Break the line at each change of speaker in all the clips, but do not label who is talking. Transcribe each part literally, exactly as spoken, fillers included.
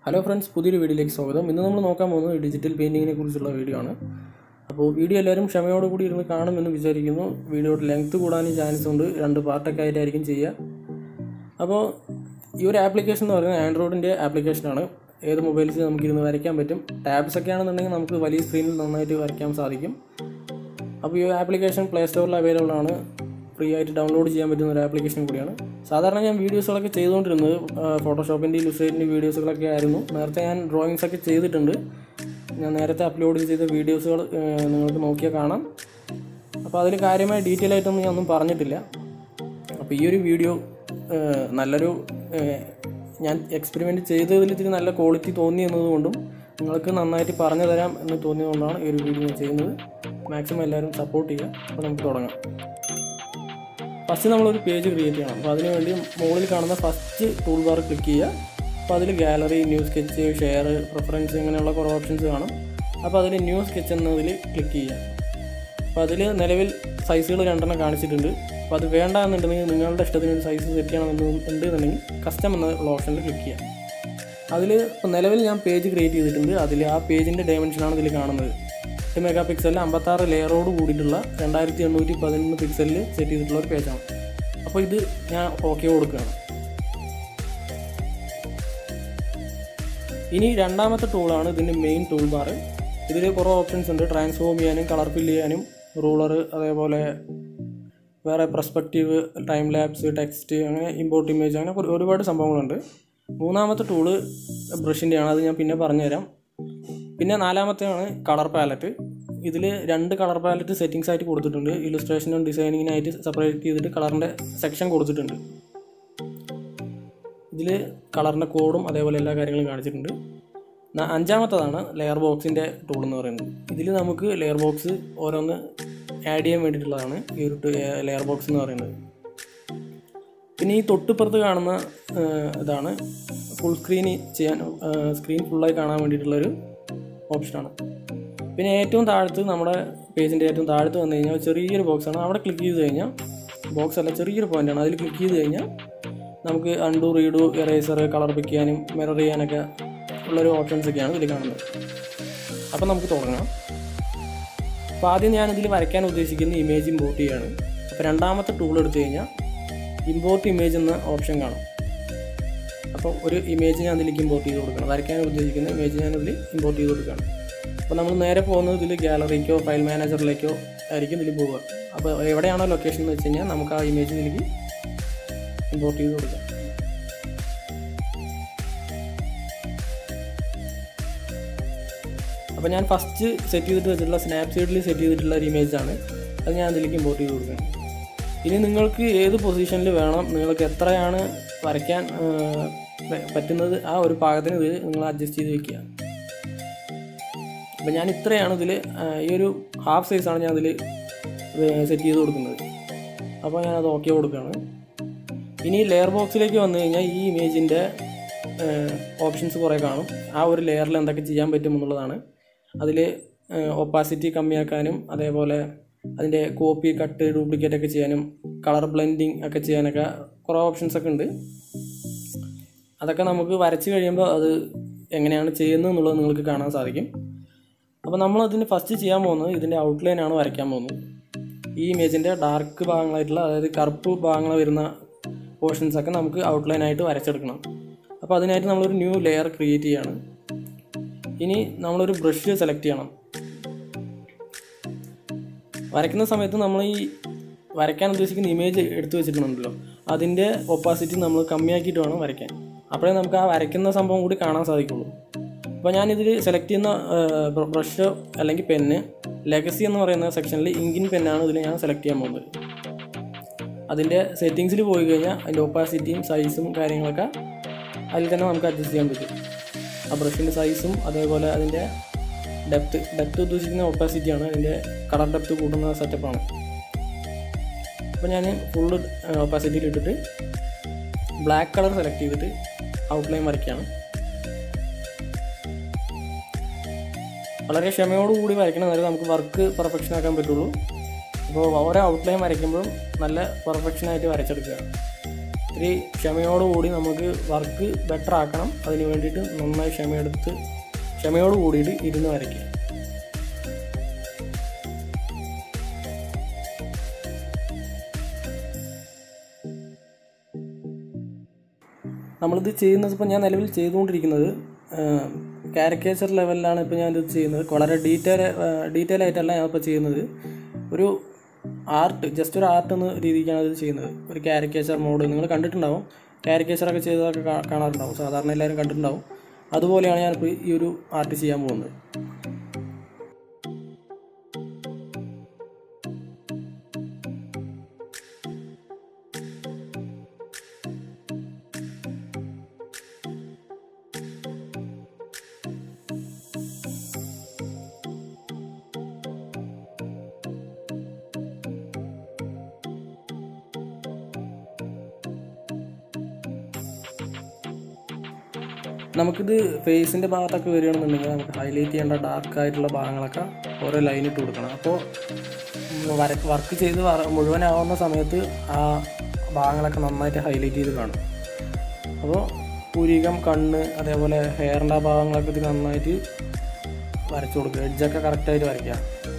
Hello friends, പുതിയൊരു വീഡിയോയിലേക്ക് സ്വാഗതം. ഇന്ന് നമ്മൾ നോക്കാൻ പോകുന്നത് ഡിജിറ്റൽ പെയിൻറ്റിങ്ങിനെ കുറിച്ചുള്ള വീഡിയോ ആണ്. അപ്പോൾ വീഡിയോ എല്ലാവരും ക്ഷമയോടുകൂടി ഇരുന്ന് കാണുമെന്ന് വിചാരിക്കുന്നു. വീഡിയോയുടെ ലെങ്ത്ത് കൂടാനും ചാൻസ് ഉണ്ട്, രണ്ട് പാർട്ടൊക്കെ ആയിട്ടായിരിക്കും ചെയ്യുക. അപ്പോൾ ഈ ഒരു ആപ്ലിക്കേഷൻ എന്ന് പറയുന്നത് ആൻഡ്രോയിഡിൻ്റെ ആപ്ലിക്കേഷനാണ്. ഏത് മൊബൈൽസിൽ നമുക്കിരുന്ന് വരയ്ക്കാൻ പറ്റും. ടാബ്സ് ഒക്കെ ആണെന്നുണ്ടെങ്കിൽ നമുക്ക് വലിയ സ്ക്രീനിൽ നന്നായിട്ട് വരയ്ക്കാൻ സാധിക്കും. അപ്പോൾ ഈ ആപ്ലിക്കേഷൻ പ്ലേ സ്റ്റോറിൽ അവൈലബിൾ ആണ്. ഫ്രീ ആയിട്ട് ഡൗൺലോഡ് ചെയ്യാൻ പറ്റുന്ന ഒരു ആപ്ലിക്കേഷൻ കൂടിയാണ്. സാധാരണ ഞാൻ വീഡിയോസുകളൊക്കെ ചെയ്തുകൊണ്ടിരുന്നത് ഫോട്ടോഷോപ്പിൻ്റെ ഇല്ലുസ്ട്രേറ്റിൻ്റെ വീഡിയോസുകളൊക്കെ ആയിരുന്നു. നേരത്തെ ഞാൻ ഡ്രോയിങ്സ് ഒക്കെ ചെയ്തിട്ടുണ്ട്. ഞാൻ നേരത്തെ അപ്ലോഡ് ചെയ്ത വീഡിയോസുകൾ നിങ്ങൾക്ക് നോക്കിയാൽ കാണാം. അപ്പോൾ അതിൽ കാര്യമായ ഡീറ്റെയിൽ ആയിട്ടൊന്നും ഞാൻ ഒന്നും പറഞ്ഞിട്ടില്ല. അപ്പോൾ ഈ ഒരു വീഡിയോ നല്ലൊരു ഞാൻ എക്സ്പെരിമെൻറ്റ് ചെയ്തതിൽ ഇത്തിരി നല്ല ക്വാളിറ്റി തോന്നി എന്നതുകൊണ്ടും നിങ്ങൾക്ക് നന്നായിട്ട് പറഞ്ഞു തരാം എന്ന് തോന്നിയതുകൊണ്ടാണ് ഈ ഒരു വീഡിയോ ഞാൻ ചെയ്യുന്നത്. മാക്സിമം എല്ലാവരും സപ്പോർട്ട് ചെയ്യുക. അപ്പോൾ നമുക്ക് തുടങ്ങാം. ഫസ്റ്റ് നമ്മളൊരു പേജ് ക്രിയേറ്റ് ചെയ്യണം. അപ്പോൾ അതിനുവേണ്ടി മുകളിൽ കാണുന്ന ഫസ്റ്റ് ടൂൾ ബാർ ക്ലിക്ക് ചെയ്യുക. അപ്പോൾ അതിൽ gallery, new sketch, share, preference ഇങ്ങനെയുള്ള കുറേ ഓപ്ഷൻസ് കാണും. അപ്പോൾ അതിൽ ന്യൂ സ്കെച്ച് എന്നതിൽ ക്ലിക്ക് ചെയ്യുക. അപ്പോൾ അതിൽ നിലവിൽ സൈസുകൾ രണ്ടെണ്ണം കാണിച്ചിട്ടുണ്ട്. അപ്പോൾ അത് വേണ്ട എന്നുണ്ടെങ്കിൽ നിങ്ങളുടെ ഇഷ്ടത്തിന് ഒരു സൈസ് സെറ്റ് ചെയ്യണമെന്ന് ഉണ്ടെന്നുണ്ടെങ്കിൽ കസ്റ്റം എന്നുള്ള ഓപ്ഷനിൽ ക്ലിക്ക് ചെയ്യുക. അതിൽ ഇപ്പോൾ നിലവിൽ ഞാൻ പേജ് ക്രിയേറ്റ് ചെയ്തിട്ടുണ്ട്. അതിൽ ആ പേജിൻ്റെ ഡയമെൻഷനാണ് ഇതിൽ കാണുന്നത്. എട്ട് മെഗാ പിക്സലിൽ അമ്പത്താറ് ലെയറോട് കൂടിയിട്ടുള്ള രണ്ടായിരത്തി എണ്ണൂറ്റി പതിനൊന്ന് പിക്സലിൽ സെറ്റ് ചെയ്തിട്ടുള്ള ഒരു പേജാണ്. അപ്പോൾ ഇത് ഞാൻ ഓക്കെ കൊടുക്കുകയാണ്. ഇനി രണ്ടാമത്തെ ടൂളാണ് ഇതിൻ്റെ മെയിൻ ടൂൾ ബാർ. ഇതിൽ കുറേ ഓപ്ഷൻസ് ഉണ്ട്. ട്രാൻസ്ഫോം ചെയ്യാനും കളർ ഫില്ല് ചെയ്യാനും റൂളർ, അതേപോലെ വേറെ പെർസ്പെക്റ്റീവ്, ടൈം ലാപ്സ്, ടെക്സ്റ്റ്, അങ്ങനെ ഇമ്പോർട്ട് ഇമേജ്, അങ്ങനെ ഒരുപാട് സംഭവങ്ങളുണ്ട്. മൂന്നാമത്തെ ടൂള് ബ്രഷിൻ്റെയാണ്. അത് ഞാൻ പിന്നെ പറഞ്ഞുതരാം. പിന്നെ നാലാമത്തെയാണ് കളർ പാലറ്റ്. ഇതിൽ രണ്ട് കളർ പാലറ്റ് സെറ്റിങ്സ് ആയിട്ട് കൊടുത്തിട്ടുണ്ട്. ഇലുസ്ട്രേഷനും ഡിസൈനിങ്ങിനായിട്ട് സെപ്പറേറ്റ് ചെയ്തിട്ട് കളറിൻ്റെ സെക്ഷൻ കൊടുത്തിട്ടുണ്ട്. ഇതിൽ കളറിൻ്റെ കോഡും അതേപോലെ എല്ലാ കാര്യങ്ങളും കാണിച്ചിട്ടുണ്ട്. അഞ്ചാമത്തതാണ് ലെയർ ബോക്സിൻ്റെ ടൂൾ എന്ന് പറയുന്നത്. ഇതിൽ നമുക്ക് ലെയർ ബോക്സ് ഓരോന്ന് ആഡ് ചെയ്യാൻ വേണ്ടിയിട്ടുള്ളതാണ് ഈ ഒരു ലെയർ ബോക്സ് എന്ന് പറയുന്നത്. പിന്നെ ഈ തൊട്ടിപ്പുറത്ത് കാണുന്ന ഇതാണ് ഫുൾ സ്ക്രീൻ ചെയ്യാൻ, സ്ക്രീൻ ഫുള്ളായി കാണാൻ വേണ്ടിയിട്ടുള്ളൊരു ഓപ്ഷനാണ്. പിന്നെ ഏറ്റവും താഴത്ത്, നമ്മുടെ പേജിൻ്റെ ഏറ്റവും താഴത്ത് വന്നു കഴിഞ്ഞാൽ ചെറിയൊരു ബോക്സാണ്. അവിടെ ക്ലിക്ക് ചെയ്ത് കഴിഞ്ഞാൽ, ബോക്സ് അല്ല ചെറിയൊരു പോയിൻ്റാണ്, അതിൽ ക്ലിക്ക് ചെയ്ത് കഴിഞ്ഞാൽ നമുക്ക് undo, redo, eraser, colour pick ചെയ്യാനും മിറർ ചെയ്യാനൊക്കെ ഉള്ളൊരു ഓപ്ഷൻസൊക്കെയാണ് ഇതിൽ കാണുന്നത്. അപ്പോൾ നമുക്ക് തുടങ്ങാം. അപ്പോൾ ആദ്യം ഞാനിതിൽ വരയ്ക്കാൻ ഉദ്ദേശിക്കുന്ന ഇമേജ് ഇമ്പോർട്ട് ചെയ്യുകയാണ്. അപ്പോൾ രണ്ടാമത്തെ ടൂൾ എടുത്തു കഴിഞ്ഞാൽ ഇമ്പോർട്ട് ഇമേജ് എന്ന ഓപ്ഷൻ കാണും. അപ്പോൾ ഒരു ഇമേജ് ഞാൻ ഇതിലേക്ക് ഇമ്പോർട്ട് ചെയ്ത് കൊടുക്കണം. വരയ്ക്കാൻ ഉദ്ദേശിക്കുന്ന ഇമേജ് ഞാനിതിൽ ഇമ്പോർട്ട് ചെയ്ത് കൊടുക്കുകയാണ്. അപ്പോൾ നമ്മൾ നേരെ പോകുന്നത് ഇതിൽ ഗാലറിക്കോ ഫയൽ മാനേജറിലേക്കോ ആയിരിക്കും ഇതിൽ പോവുക. അപ്പോൾ എവിടെയാണോ ലൊക്കേഷൻ എന്ന് വെച്ച് കഴിഞ്ഞാൽ നമുക്ക് ആ ഇമേജ് ഇതിലേക്ക് ഇമ്പോർട്ട് ചെയ്ത് കൊടുക്കാം. അപ്പോൾ ഞാൻ ഫസ്റ്റ് സെറ്റ് ചെയ്തിട്ട് വെച്ചിട്ടുള്ള സ്നാപ്സീഡിൽ സെറ്റ് ചെയ്തിട്ടുള്ള ഒരു ഇമേജാണ്. അത് ഞാൻ അതിലേക്ക് ഇമ്പോർട്ട് ചെയ്ത് കൊടുക്കണം. ഇനി നിങ്ങൾക്ക് ഏത് പൊസിഷനിൽ വേണം, നിങ്ങൾക്ക് എത്രയാണ് വരയ്ക്കാൻ പറ്റുന്നത്, ആ ഒരു പാകത്തിന് ഇത് നിങ്ങൾ അഡ്ജസ്റ്റ് ചെയ്ത് വെക്കുക. അപ്പോൾ ഞാൻ ഇത്രയാണ് ഇതിൽ, ഈ ഒരു ഹാഫ് സൈസാണ് ഞാൻ അതിൽ സെറ്റ് ചെയ്ത് കൊടുക്കുന്നത്. അപ്പോൾ ഞാനത് ഓക്കെ കൊടുക്കുകയാണ്. ഇനി ലെയർ ബോക്സിലേക്ക് വന്നു കഴിഞ്ഞാൽ ഈ ഇമേജിൻ്റെ ഓപ്ഷൻസ് കുറേ കാണും. ആ ഒരു ലെയറിൽ എന്തൊക്കെ ചെയ്യാൻ പറ്റും എന്നുള്ളതാണ്. അതിൽ ഒപ്പാസിറ്റി കമ്മിയാക്കാനും അതേപോലെ അതിൻ്റെ കോപ്പി, കട്ട്, ഡ്യൂപ്ലിക്കേറ്റ് ഒക്കെ ചെയ്യാനും കളർ ബ്ലെൻഡിങ് ഒക്കെ ചെയ്യാനൊക്കെ കുറേ ഓപ്ഷൻസൊക്കെ ഉണ്ട്. അതൊക്കെ നമുക്ക് വരച്ച് കഴിയുമ്പോൾ അത് എങ്ങനെയാണ് ചെയ്യുന്നത് എന്നുള്ളത് നിങ്ങൾക്ക് കാണാൻ സാധിക്കും. അപ്പോൾ നമ്മളതിന് ഫസ്റ്റ് ചെയ്യാൻ പോകുന്നത് ഇതിൻ്റെ ഔട്ട്ലൈനാണ് വരയ്ക്കാൻ പോകുന്നത്. ഈ ഇമേജിൻ്റെ ഡാർക്ക് ഭാഗങ്ങളായിട്ടുള്ള, അതായത് കറുപ്പ് ഭാഗങ്ങൾ വരുന്ന പോർഷൻസൊക്കെ നമുക്ക് ഔട്ട്ലൈനായിട്ട് വരച്ചെടുക്കണം. അപ്പോൾ അതിനായിട്ട് നമ്മളൊരു ന്യൂ ലെയർ ക്രിയേറ്റ് ചെയ്യണം. ഇനി നമ്മളൊരു ബ്രഷ് സെലക്ട് ചെയ്യണം. വരയ്ക്കുന്ന സമയത്ത് നമ്മൾ ഈ വരയ്ക്കാൻ ഉദ്ദേശിക്കുന്ന ഇമേജ് എടുത്തു വെച്ചിട്ടുണ്ടല്ലോ, അതിൻ്റെ ഒപ്പാസിറ്റി നമ്മൾ കമ്മിയാക്കിയിട്ട് വേണം വരയ്ക്കാൻ. അപ്പോഴേ നമുക്ക് ആ വരയ്ക്കുന്ന സംഭവം കൂടി കാണാൻ സാധിക്കുള്ളൂ. അപ്പോൾ ഞാനിതിൽ സെലക്ട് ചെയ്യുന്ന ബ്രഷ് അല്ലെങ്കിൽ പെന്ന്, ലെഗസി എന്ന് പറയുന്ന സെക്ഷനിൽ ഇങ്കിൻ പെന്നാണ് ഇതിൽ ഞാൻ സെലക്ട് ചെയ്യാൻ പോകുന്നത്. അതിൻ്റെ സെറ്റിങ്സിൽ പോയി കഴിഞ്ഞാൽ അതിൻ്റെ ഒപ്പാസിറ്റിയും സൈസും കാര്യങ്ങളൊക്കെ അതിൽ തന്നെ നമുക്ക് അഡ്ജസ്റ്റ് ചെയ്യാൻ പറ്റും. ആ ബ്രഷിൻ്റെ സൈസും അതേപോലെ അതിൻ്റെ ഡെപ്ത്ത് ഡെപ്ത്ത് ഉദ്ദേശിക്കുന്ന ഒപ്പാസിറ്റിയാണ്. അതിൻ്റെ കളർ ഡെപ്ത്ത് കൂട്ടുന്ന സെറ്റപ്പാണ്. അപ്പോൾ ഞാൻ ഫുള്ള് ഒപ്പാസിറ്റിയിൽ ഇട്ടിട്ട് ബ്ലാക്ക് കളർ സെലക്ട് ചെയ്തിട്ട് ഔട്ട്ലൈൻ വരയ്ക്കുകയാണ്. വളരെ ക്ഷമയോടുകൂടി വരയ്ക്കണം, എന്നാലും നമുക്ക് വർക്ക് പെർഫെക്ഷൻ ആക്കാൻ പറ്റുള്ളൂ. അപ്പോൾ ഓരോ ഔട്ട്ലൈൻ വരയ്ക്കുമ്പോഴും നല്ല പെർഫെക്ഷനായിട്ട് വരച്ചെടുക്കുക. ഇത്തിരി ക്ഷമയോടുകൂടി നമുക്ക് വർക്ക് ബെറ്റർ ആക്കണം. അതിന് വേണ്ടിയിട്ട് നന്നായി ക്ഷമയെടുത്ത് ക്ഷമയോട് കൂടിയിട്ട് ഇരുന്ന് വരയ്ക്കുക. നമ്മളിത് ചെയ്യുന്നത് ഇപ്പോൾ ഞാൻ നിലവിൽ ചെയ്തുകൊണ്ടിരിക്കുന്നത് കാരിക്കേച്ചർ ലെവലിലാണ് ഇപ്പോൾ ഞാനിത് ചെയ്യുന്നത്. വളരെ ഡീറ്റെയിൽ ഡീറ്റെയിൽ ആയിട്ടല്ല ഞാനിപ്പോൾ ചെയ്യുന്നത്. ഒരു ആർട്ട്, ജസ്റ്റ് ഒരു ആർട്ട് എന്ന രീതിക്കാണ് ഇത് ചെയ്യുന്നത്. ഒരു കാരിക്കേച്ചർ മോഡ് നിങ്ങൾ കണ്ടിട്ടുണ്ടാവും. കാരിക്കേച്ചറൊക്കെ ചെയ്തതൊക്കെ കാണാറുണ്ടാവും, സാധാരണ എല്ലാവരും കണ്ടിട്ടുണ്ടാവും. അതുപോലെയാണ് ഞാനിപ്പോൾ ഈ ഒരു ആർട്ട് ചെയ്യാൻ പോകുന്നത്. നമുക്കിത് ഫേസിൻ്റെ ഭാഗത്തൊക്കെ വരികയാണെന്നുണ്ടെങ്കിൽ നമുക്ക് ഹൈലൈറ്റ് ചെയ്യേണ്ട ഡാർക്കായിട്ടുള്ള ഭാഗങ്ങളൊക്കെ ഓരോ ലൈനിട്ട് കൊടുക്കണം. അപ്പോൾ വര വർക്ക് ചെയ്ത് മുഴുവനാവുന്ന സമയത്ത് ആ ഭാഗങ്ങളൊക്കെ നന്നായിട്ട് ഹൈലൈറ്റ് ചെയ്ത് കാണും. അപ്പോൾ പുരികം, കണ്ണ്, അതേപോലെ ഹെയറിൻ്റെ ആ ഭാഗങ്ങളൊക്കെ ഇത് നന്നായിട്ട് വരച്ചു കൊടുക്കുക. എഡ്ജൊക്കെ കറക്റ്റായിട്ട് വരയ്ക്കുക.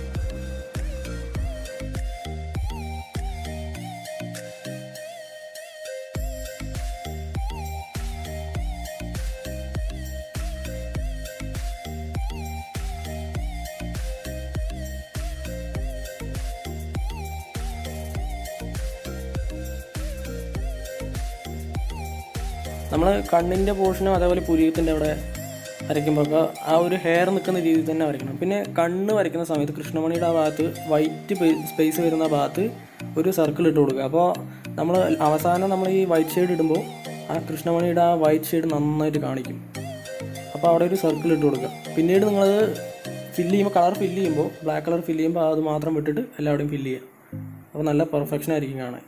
നമ്മൾ കണ്ണിൻ്റെ പോർഷനും അതേപോലെ പുരികത്തിൻ്റെ അവിടെ വരയ്ക്കുമ്പോൾ ആ ഒരു ഹെയർ നിൽക്കുന്ന രീതിയിൽ തന്നെ വരയ്ക്കണം. പിന്നെ കണ്ണ് വരയ്ക്കുന്ന സമയത്ത് കൃഷ്ണമണിയുടെ ആ ഭാഗത്ത് വൈറ്റ് സ്പേസ് വരുന്ന ഭാഗത്ത് ഒരു സർക്കിൾ ഇട്ട് കൊടുക്കുക. അപ്പോൾ നമ്മൾ അവസാനം നമ്മൾ ഈ വൈറ്റ് ഷെയ്ഡ് ഇടുമ്പോൾ ആ കൃഷ്ണമണിയുടെ ആ വൈറ്റ് ഷെയ്ഡ് നന്നായിട്ട് കാണിക്കും. അപ്പോൾ അവിടെ ഒരു സർക്കിൾ ഇട്ട് കൊടുക്കുക. പിന്നീട് നിങ്ങളത് ഫില്ല് ചെയ്യുമ്പോൾ, കളർ ഫില്ല് ചെയ്യുമ്പോൾ ബ്ലാക്ക് കളർ ഫില്ല് ചെയ്യുമ്പോൾ അത് മാത്രം വിട്ടിട്ട് എല്ലാവിടെയും ഫില്ല് ചെയ്യുക. അപ്പോൾ നല്ല പെർഫെക്ഷൻ ആയിരിക്കും കാണാൻ.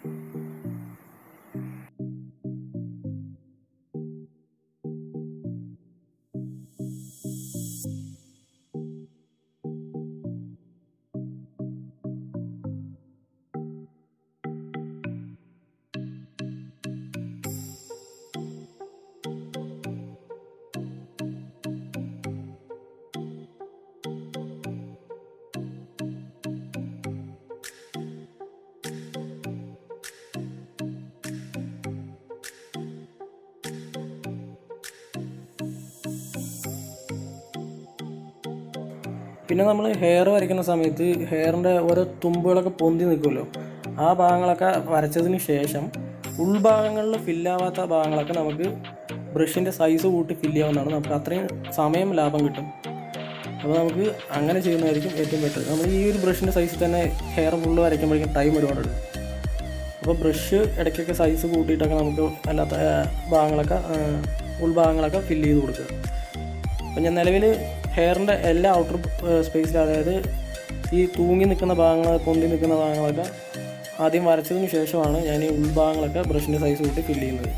പിന്നെ നമ്മൾ ഹെയർ വരയ്ക്കുന്ന സമയത്ത് ഹെയറിൻ്റെ ഓരോ തുമ്പുകളൊക്കെ പൊന്തി നിൽക്കുമല്ലോ, ആ ഭാഗങ്ങളൊക്കെ വരച്ചതിന് ശേഷം ഉൾഭാഗങ്ങളിൽ ഫില്ലാവാത്ത ഭാഗങ്ങളൊക്കെ നമുക്ക് ബ്രഷിൻ്റെ സൈസ് കൂട്ടി ഫില്ല് ചെയ്യാവുന്നതാണ്. നമുക്ക് അത്രയും സമയം ലാഭം കിട്ടും. അപ്പോൾ നമുക്ക് അങ്ങനെ ചെയ്യുന്നതായിരിക്കും ഏറ്റവും ബെറ്റർ. നമ്മൾ ഈ ഒരു ബ്രഷിൻ്റെ സൈസിൽ തന്നെ ഹെയർ ഫുള്ള് വരയ്ക്കുമ്പോഴേക്കും ടൈം ഒരുപാട് എടുക്കും. അപ്പോൾ ബ്രഷ് ഇടയ്ക്കൊക്കെ സൈസ് കൂട്ടിയിട്ടൊക്കെ നമുക്ക് അല്ലാത്ത ഭാഗങ്ങളൊക്കെ ഉൾഭാഗങ്ങളൊക്കെ ഫില്ല് ചെയ്ത് കൊടുക്കുക. അപ്പോൾ ഞാൻ നിലവിൽ ഹെയറിൻ്റെ എല്ലാ ഔട്ടർ സ്പേസിലും, അതായത് ഈ തൂങ്ങി നിൽക്കുന്ന ഭാഗങ്ങൾ, പൊന്തി നിൽക്കുന്ന ഭാഗങ്ങളൊക്കെ ആദ്യം വരച്ചതിന് ശേഷമാണ് ഞാൻ ഈ ഉൾഭാഗങ്ങളൊക്കെ ബ്രഷിൻ്റെ സൈസ് കൂട്ടി ഫില്ല് ചെയ്യുന്നത്.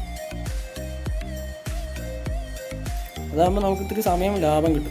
അതാകുമ്പോൾ നമുക്ക് ഇത്തിരി സമയം ലാഭം കിട്ടും.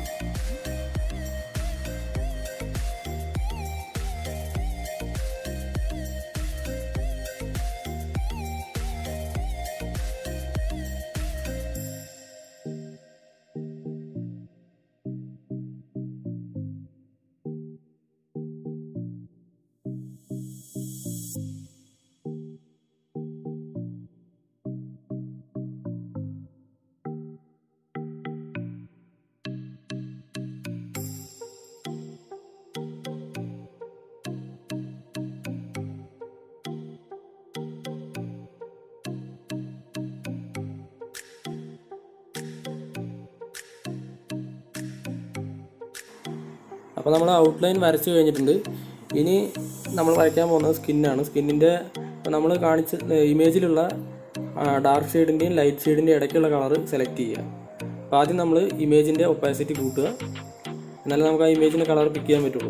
അപ്പോൾ നമ്മൾ ഔട്ട്ലൈൻ വരച്ച് കഴിഞ്ഞിട്ടുണ്ട്. ഇനി നമ്മൾ വരയ്ക്കാൻ പോകുന്നത് സ്കിന്നാണ്. സ്കിന്നിൻ്റെ നമ്മൾ കാണിച്ച ഇമേജിലുള്ള ഡാർക്ക് ഷെയ്ഡിൻ്റെയും ലൈറ്റ് ഷെയ്ഡിൻ്റെയും ഇടയ്ക്കുള്ള കളർ സെലക്ട് ചെയ്യുക. അപ്പോൾ ആദ്യം നമ്മൾ ഇമേജിൻ്റെ ഒപ്പാസിറ്റി കൂട്ടുക, എന്നാലും നമുക്ക് ആ ഇമേജിൻ്റെ കളർ പിക്ക് ചെയ്യാൻ പറ്റുള്ളൂ.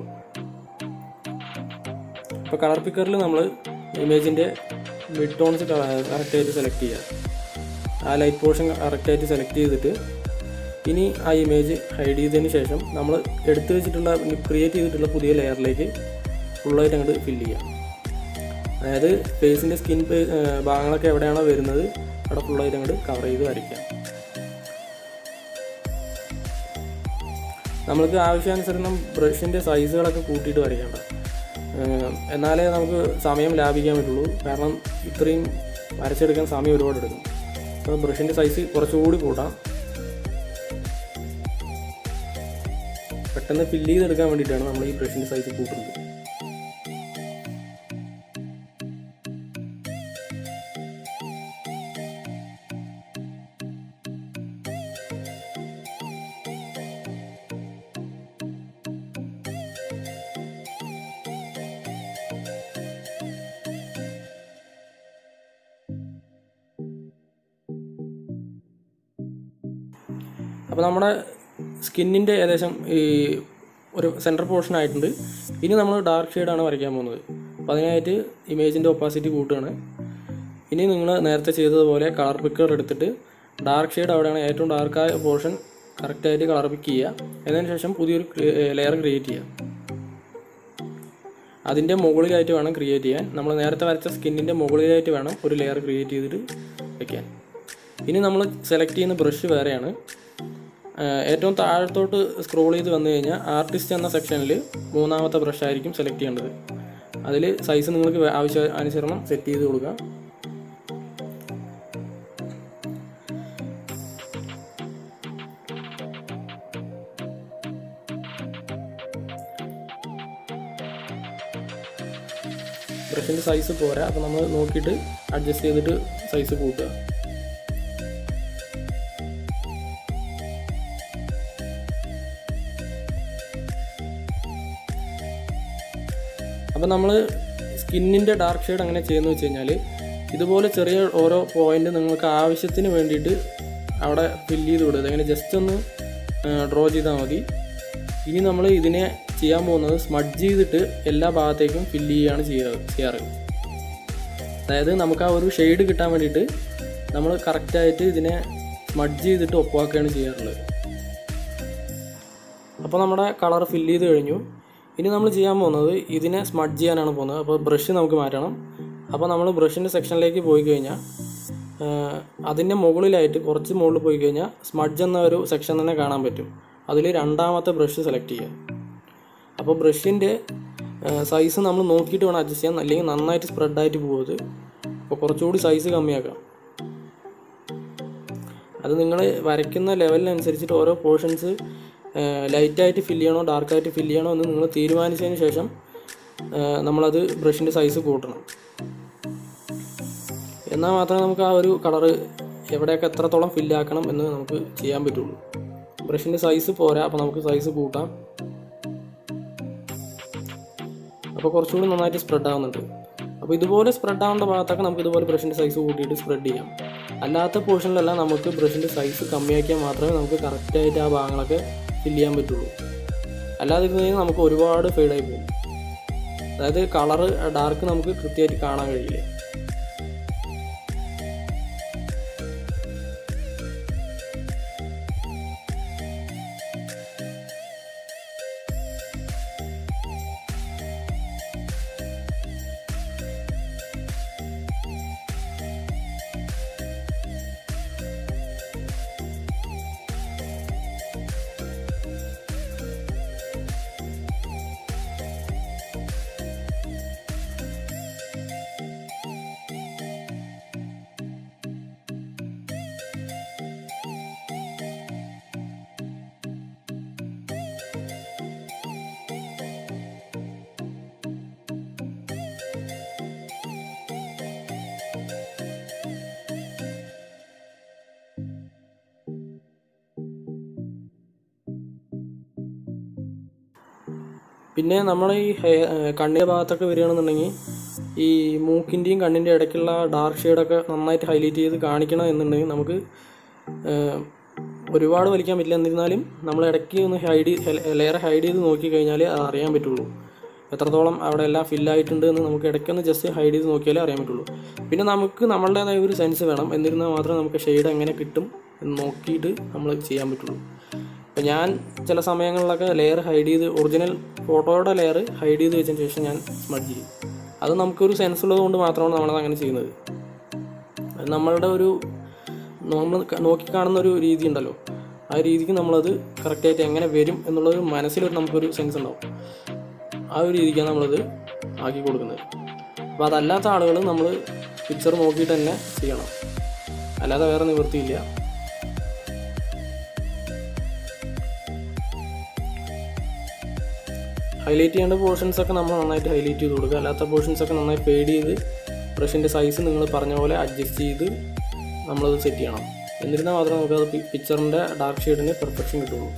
അപ്പോൾ കളർ പിക്കറിൽ നമ്മൾ ഇമേജിൻ്റെ മിഡ് ടോൺസ് കറക്റ്റായിട്ട് സെലക്ട് ചെയ്യുക. ആ ലൈറ്റ് പോർഷൻ കറക്റ്റായിട്ട് സെലക്ട് ചെയ്തിട്ട് ഇനി ആ ഇമേജ് ഹൈഡ് ചെയ്തതിന് ശേഷം നമ്മൾ എടുത്തു വെച്ചിട്ടുള്ള ക്രിയേറ്റ് ചെയ്തിട്ടുള്ള പുതിയ ലെയറിലേക്ക് ഫുള്ളായിട്ട് അങ്ങോട്ട് ഫില്ല് ചെയ്യാം. അതായത് ഫേസിൻ്റെ സ്കിൻ ഭാഗങ്ങളൊക്കെ എവിടെയാണോ വരുന്നത് അവിടെ ഫുള്ളായിട്ട് അങ്ങോട്ട് കവർ ചെയ്ത് വരയ്ക്കാം. നമ്മൾക്ക് ആവശ്യാനുസരണം ബ്രഷിൻ്റെ സൈസുകളൊക്കെ കൂട്ടിയിട്ട് വരയ്ക്കേണ്ട, എന്നാലേ നമുക്ക് സമയം ലാഭിക്കാൻ പറ്റുള്ളൂ. കാരണം ഇത്രയും വരച്ചെടുക്കാൻ സമയം ഒരുപാട് എടുക്കും. അപ്പോൾ ബ്രഷിൻ്റെ സൈസ് കുറച്ചുകൂടി കൂട്ടാം. പെട്ടെന്ന് ഫില്ല് ചെയ്തെടുക്കാൻ വേണ്ടിയിട്ടാണ് നമ്മൾ ഈ ബ്രഷിൻ്റെ സൈസ് കൂട്ടുന്നത്. അപ്പോൾ നമ്മുടെ സ്കിന്നിൻ്റെ ഏകദേശം ഈ ഒരു സെൻറ്റർ പോർഷൻ ആയിട്ടുണ്ട്. ഇനി നമ്മൾ ഡാർക്ക് ഷെയ്ഡാണ് വരയ്ക്കാൻ പോകുന്നത്. അപ്പോൾ അതിനായിട്ട് ഇമേജിൻ്റെ ഒപ്പാസിറ്റി കൂട്ടുകയാണ്. ഇനി നിങ്ങൾ നേരത്തെ ചെയ്തതുപോലെ കളർ പിക്കർ എടുത്തിട്ട് ഡാർക്ക് ഷെയ്ഡ് അവിടെയാണ് ഏറ്റവും ഡാർക്കായ പോർഷൻ കറക്റ്റായിട്ട് കളർ പിക്ക് ചെയ്യുക. അതിന് ശേഷം പുതിയൊരു ലെയർ ക്രിയേറ്റ് ചെയ്യുക. അതിൻ്റെ മുകളിലായിട്ട് വേണം ക്രിയേറ്റ് ചെയ്യാൻ. നമ്മൾ നേരത്തെ വരച്ച സ്കിന്നിൻ്റെ മുകളിലായിട്ട് വേണം ഒരു ലെയർ ക്രിയേറ്റ് ചെയ്തിട്ട് വയ്ക്കാൻ. ഇനി നമ്മൾ സെലക്ട് ചെയ്യുന്ന ബ്രഷ് വേറെയാണ്. ഏറ്റവും താഴത്തോട്ട് സ്ക്രോൾ ചെയ്ത് വന്നു കഴിഞ്ഞാൽ ആർട്ടിസ്റ്റ് എന്ന സെക്ഷനിൽ മൂന്നാമത്തെ ബ്രഷ് ആയിരിക്കും സെലക്ട് ചെയ്യേണ്ടത്. അതിൽ സൈസ് നിങ്ങൾക്ക് ആവശ്യാനുസരണം സെറ്റ് ചെയ്ത് കൊടുക്കുക. ബ്രഷിൻ്റെ സൈസ് പോരാ, അപ്പോൾ നമ്മൾ നോക്കിയിട്ട് അഡ്ജസ്റ്റ് ചെയ്തിട്ട് സൈസ് കൂട്ടുക. അപ്പോൾ നമ്മൾ സ്കിന്നിൻ്റെ ഡാർക്ക് ഷെയ്ഡ് അങ്ങനെ ചെയ്യുന്നത് വെച്ച് കഴിഞ്ഞാൽ ഇതുപോലെ ചെറിയ ഓരോ പോയിൻ്റ് നിങ്ങൾക്ക് ആവശ്യത്തിന് വേണ്ടിയിട്ട് അവിടെ ഫില്ല് ചെയ്ത് വിടുക. അങ്ങനെ ജസ്റ്റ് ഒന്ന് ഡ്രോ ചെയ്താൽ മതി. ഇനി നമ്മൾ ഇതിനെ ചെയ്യാൻ പോകുന്നത് സ്മഡ്ജ് ചെയ്തിട്ട് എല്ലാ ഭാഗത്തേക്കും ഫില്ല് ചെയ്യുകയാണ് ചെയ്യാറ് ചെയ്യാറ് അതായത് നമുക്ക് ആ ഒരു ഷെയ്ഡ് കിട്ടാൻ വേണ്ടിയിട്ട് നമ്മൾ കറക്റ്റായിട്ട് ഇതിനെ സ്മഡ്ജ് ചെയ്തിട്ട് ഒപ്പാക്കുകയാണ് ചെയ്യാറുള്ളത്. അപ്പോൾ നമ്മുടെ കളർ ഫില്ല് ചെയ്ത് കഴിഞ്ഞു. ഇനി നമ്മൾ ചെയ്യാൻ പോകുന്നത് ഇതിനെ സ്മഡ്ജ് ചെയ്യാനാണ് പോകുന്നത്. അപ്പോൾ ബ്രഷ് നമുക്ക് മാറ്റണം. അപ്പോൾ നമ്മൾ ബ്രഷിൻ്റെ സെക്ഷനിലേക്ക് പോയി കഴിഞ്ഞാൽ അതിൻ്റെ മുകളിലായിട്ട് കുറച്ച് മുകളിൽ പോയി കഴിഞ്ഞാൽ സ്മഡ്ജ് എന്ന ഒരു സെക്ഷൻ തന്നെ കാണാൻ പറ്റും. അതിൽ രണ്ടാമത്തെ ബ്രഷ് സെലക്ട് ചെയ്യുക. അപ്പോൾ ബ്രഷിൻ്റെ സൈസ് നമ്മൾ നോക്കിയിട്ട് വേണം അഡ്ജസ്റ്റ് ചെയ്യാൻ, അല്ലെങ്കിൽ നന്നായിട്ട് സ്പ്രെഡായിട്ട് പോകുന്നത്. അപ്പോൾ കുറച്ചുകൂടി സൈസ് കമ്മിയാക്കാം. അത് നിങ്ങൾ വരയ്ക്കുന്ന ലെവലിനനുസരിച്ചിട്ട് ഓരോ പോർഷൻസ് ലൈറ്റായിട്ട് ഫില്ല് ചെയ്യണോ ഡാർക്കായിട്ട് ഫില്ല് ചെയ്യണോ എന്ന് നിങ്ങൾ തീരുമാനിച്ചതിന് ശേഷം നമ്മളത് ബ്രഷിൻ്റെ സൈസ് കൂട്ടണം. എന്നാൽ മാത്രമേ നമുക്ക് ആ ഒരു കളറ് എവിടെയൊക്കെ എത്രത്തോളം ഫില്ലാക്കണം എന്ന് നമുക്ക് ചെയ്യാൻ പറ്റുള്ളൂ. ബ്രഷിൻ്റെ സൈസ് പോരാ, അപ്പോൾ നമുക്ക് സൈസ് കൂട്ടാം. അപ്പോൾ കുറച്ചുകൂടി നന്നായിട്ട് സ്പ്രെഡ് ആവുന്നുണ്ട്. അപ്പോൾ ഇതുപോലെ സ്പ്രെഡ് ആവേണ്ട ഭാഗത്തൊക്കെ നമുക്ക് ഇതുപോലെ ബ്രഷിൻ്റെ സൈസ് കൂട്ടിയിട്ട് സ്പ്രെഡ് ചെയ്യാം. അല്ലാത്ത പോർഷനിലെല്ലാം നമുക്ക് ബ്രഷിൻ്റെ സൈസ് കമ്മിയാക്കിയാൽ മാത്രമേ നമുക്ക് കറക്റ്റായിട്ട് ആ ഭാഗങ്ങളൊക്കെ ഫില്ല് ചെയ്യാൻ പറ്റുള്ളൂ. അല്ലാതെ ഇരുന്ന് കഴിഞ്ഞാൽ നമുക്ക് ഒരുപാട് ഫെയ്ഡായി പോകും. അതായത് കളറ് ഡാർക്ക് നമുക്ക് കൃത്യമായിട്ട് കാണാൻ കഴിയില്ല. പിന്നെ നമ്മൾ ഈ കണ്ണിൻ്റെ ഭാഗത്തൊക്കെ വരികയാണെന്നുണ്ടെങ്കിൽ ഈ മൂക്കിൻ്റെയും കണ്ണിൻ്റെ ഇടയ്ക്കുള്ള ഡാർക്ക് ഷെയ്ഡൊക്കെ നന്നായിട്ട് ഹൈലൈറ്റ് ചെയ്ത് കാണിക്കണം എന്നുണ്ടെങ്കിൽ നമുക്ക് ഒരുപാട് വലിക്കാൻ പറ്റില്ല. എന്നിരുന്നാലും നമ്മൾ ഇടയ്ക്ക് ഒന്ന് ഹൈഡ് ലെയർ ഹൈഡ് ചെയ്ത് നോക്കിക്കഴിഞ്ഞാൽ അത് അറിയാൻ പറ്റുള്ളൂ എത്രത്തോളം അവിടെ എല്ലാം ഫില്ലായിട്ടുണ്ട് എന്ന്. നമുക്ക് ഇടയ്ക്കൊന്ന് ജസ്റ്റ് ഹൈഡ് ചെയ്ത് നോക്കിയാലേ അറിയാൻ പറ്റുള്ളൂ. പിന്നെ നമുക്ക് നമ്മളുടേതായ ഒരു സെൻസ് വേണം. എന്നിരുന്നാൽ മാത്രമേ നമുക്ക് ഷെയ്ഡ് എങ്ങനെ കിട്ടും എന്ന് നോക്കിയിട്ട് നമ്മൾ ചെയ്യാൻ പറ്റുള്ളൂ. അപ്പോൾ ഞാൻ ചില സമയങ്ങളിലൊക്കെ ലെയർ ഹൈഡ് ചെയ്ത് ഒറിജിനൽ ഫോട്ടോയുടെ ലെയർ ഹൈഡ് ചെയ്ത് വെച്ചതിന് ശേഷം ഞാൻ സ്മഡ്ജ് ചെയ്യും. അത് നമുക്കൊരു സെൻസ് ഉള്ളത് കൊണ്ട് മാത്രമാണ് നമ്മളത് അങ്ങനെ ചെയ്യുന്നത്. നമ്മളുടെ ഒരു നമ്മൾ നോക്കിക്കാണുന്ന ഒരു രീതി ഉണ്ടല്ലോ, ആ രീതിക്ക് നമ്മളത് കറക്റ്റായിട്ട് എങ്ങനെ വരും എന്നുള്ളൊരു മനസ്സിലൊരു നമുക്കൊരു സെൻസ് ഉണ്ടാവും. ആ ഒരു രീതിക്കാണ് നമ്മളത് ആക്കി കൊടുക്കുന്നത്. അപ്പോൾ അതല്ലാത്ത ആളുകൾ നമ്മൾ പിക്ചർ നോക്കിയിട്ട് തന്നെ ചെയ്യണം, അല്ലാതെ വേറെ നിവൃത്തിയില്ല. ഹൈലൈറ്റ് ചെയ്യേണ്ട പോർഷൻസൊക്കെ നമ്മൾ നന്നായിട്ട് ഹൈലൈറ്റ് ചെയ്ത് കൊടുക്കുക. അല്ലാത്ത പോർഷൻസൊക്കെ നന്നായി ഫേഡ് ചെയ്ത് ബ്രഷിൻ്റെ സൈസ് നിങ്ങൾ പറഞ്ഞ പോലെ അഡ്ജസ്റ്റ് ചെയ്ത് നമ്മളത് സെറ്റ് ചെയ്യണം. എന്നിരുന്നാൽ മാത്രമേ നമുക്ക് അത് പിക്ചറിൻ്റെ ഡാർക്ക് ഷെയ്ഡിന് പെർഫെക്ഷൻ കിട്ടുള്ളൂ.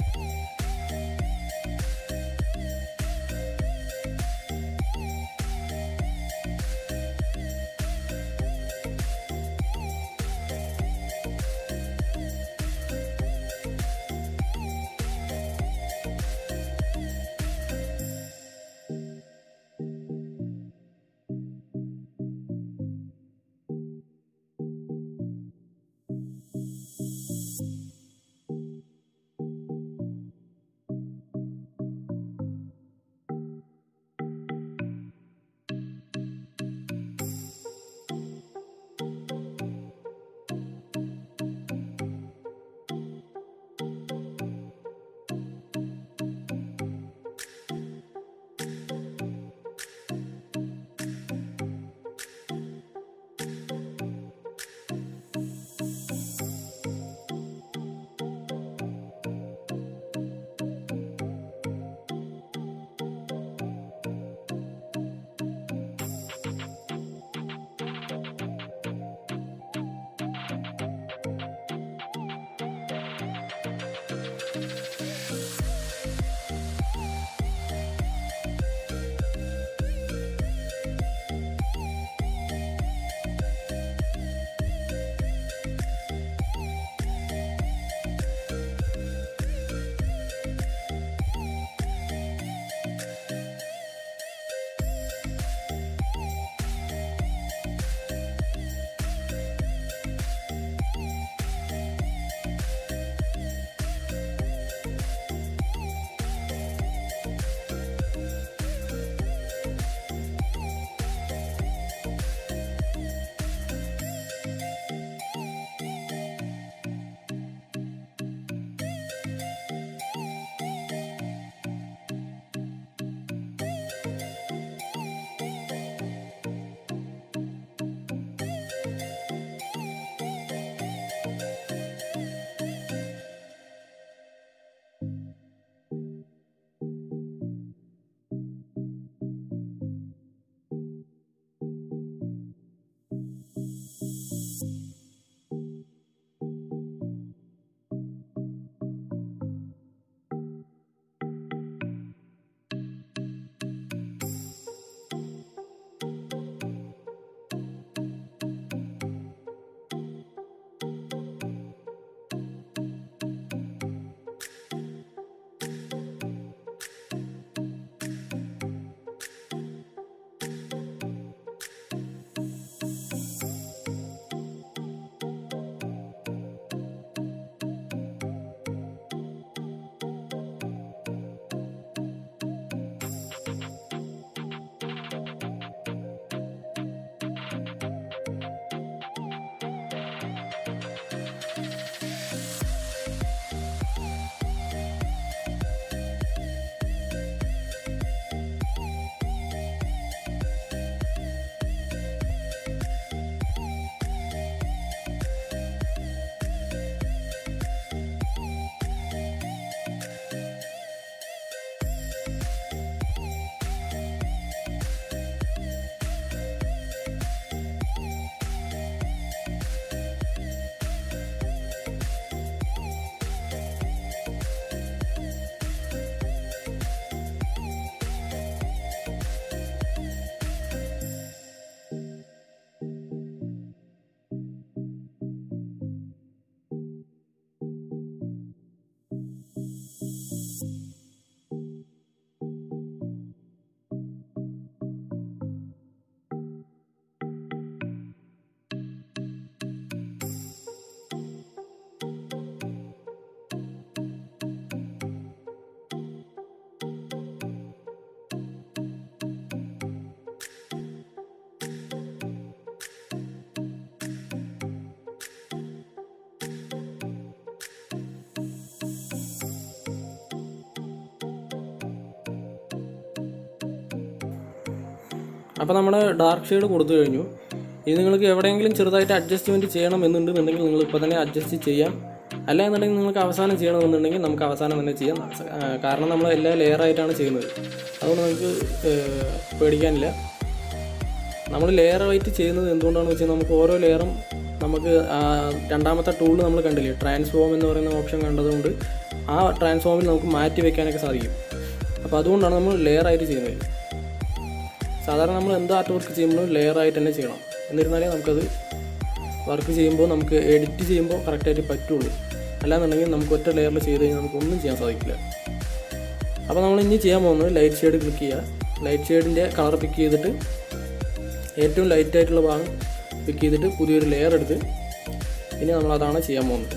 അപ്പോൾ നമ്മൾ ഡാർക്ക് ഷെയ്ഡ് കൊടുത്തു കഴിഞ്ഞു. ഇനി നിങ്ങൾക്ക് എവിടെയെങ്കിലും ചെറുതായിട്ട് അഡ്ജസ്റ്റ്മെൻറ്റ് ചെയ്യണമെന്നുണ്ടെന്നുണ്ടെങ്കിൽ നിങ്ങൾ ഇപ്പോൾ തന്നെ അഡ്ജസ്റ്റ് ചെയ്യാം. അല്ല എന്നുണ്ടെങ്കിൽ നിങ്ങൾക്ക് അവസാനം ചെയ്യണമെന്നുണ്ടെങ്കിൽ നമുക്ക് അവസാനം തന്നെ ചെയ്യാം. കാരണം നമ്മൾ എല്ലാ ലെയറായിട്ടാണ് ചെയ്യുന്നത്. അതുകൊണ്ട് നമുക്ക് പേടിക്കാനില്ല. നമ്മൾ ലെയറായിട്ട് ചെയ്യുന്നത് എന്തുകൊണ്ടാണെന്ന് വെച്ചാൽ നമുക്ക് ഓരോ ലെയറും നമുക്ക് രണ്ടാമത്തെ ടൂളിൽ നമ്മൾ കണ്ടില്ലേ, ട്രാൻസ്ഫോം എന്ന് പറയുന്ന ഓപ്ഷൻ കണ്ടതുകൊണ്ട് ആ ട്രാൻസ്ഫോമിൽ നമുക്ക് മാറ്റി വയ്ക്കാനൊക്കെ സാധിക്കും. അപ്പോൾ അതുകൊണ്ടാണ് നമ്മൾ ലെയറായിട്ട് ചെയ്യുന്നത്. സാധാരണ നമ്മൾ എന്ത് ആർട്ട് വർക്ക് ചെയ്യുമ്പോഴും ലെയറായിട്ട് തന്നെ ചെയ്യണം. എന്നിരുന്നാലേ നമുക്കത് വർക്ക് ചെയ്യുമ്പോൾ നമുക്ക് എഡിറ്റ് ചെയ്യുമ്പോൾ കറക്റ്റായിട്ട് പറ്റുള്ളൂ. അല്ലാന്നുണ്ടെങ്കിൽ നമുക്ക് ഒറ്റ ലെയറിൽ ചെയ്ത് കഴിഞ്ഞാൽ നമുക്കൊന്നും ചെയ്യാൻ സാധിക്കില്ല. അപ്പോൾ നമ്മൾ ഇനി ചെയ്യാൻ പോകുന്നത് ലൈറ്റ് ഷെയ്ഡ് ക്ലിക്ക് ചെയ്യുക. ലൈറ്റ് ഷെയ്ഡിൻ്റെ കളർ പിക്ക് ചെയ്തിട്ട് ഏറ്റവും ലൈറ്റായിട്ടുള്ള ഭാഗം പിക്ക് ചെയ്തിട്ട് പുതിയൊരു ലെയർ എടുത്ത് ഇനി നമ്മളതാണ് ചെയ്യാൻ പോകുന്നത്.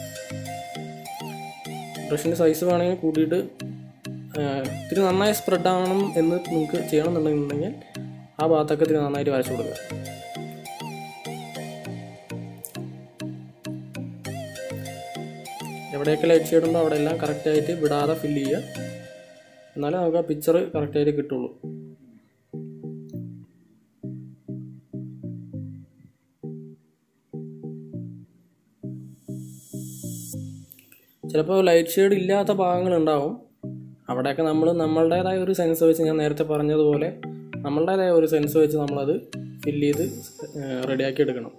ബ്രഷിൻ്റെ സൈസ് വേണമെങ്കിൽ കൂട്ടിയിട്ട് ഇത്തിരി നന്നായി സ്പ്രെഡ് ആവണം എന്ന് നിങ്ങൾക്ക് ചെയ്യണമെന്നുണ്ടെന്നുണ്ടെങ്കിൽ ആ ഭാഗത്തൊക്കെ ഇത്തിരി നന്നായിട്ട് വരച്ചു കൊടുക്കുക. എവിടെയൊക്കെ ലൈറ്റ് ഷെയ്ഡ് ഉണ്ടോ അവിടെ എല്ലാം കറക്റ്റായിട്ട് വിടാതെ ഫില്ല് ചെയ്യുക. എന്നാലേ നമുക്ക് ആ പിക്ചർ കറക്റ്റായിട്ട് കിട്ടുള്ളൂ. ചിലപ്പോൾ ലൈറ്റ് ഷെയ്ഡ് ഇല്ലാത്ത ഭാഗങ്ങളുണ്ടാവും. അവിടെയൊക്കെ നമ്മൾ നമ്മളുടേതായ ഒരു സെൻസ് വെച്ച്, ഞാൻ നേരത്തെ പറഞ്ഞതുപോലെ നമ്മളുടേതായ ഒരു സെൻസ് വെച്ച് നമ്മളത് ഫില്ല് ചെയ്ത് റെഡിയാക്കി എടുക്കണം.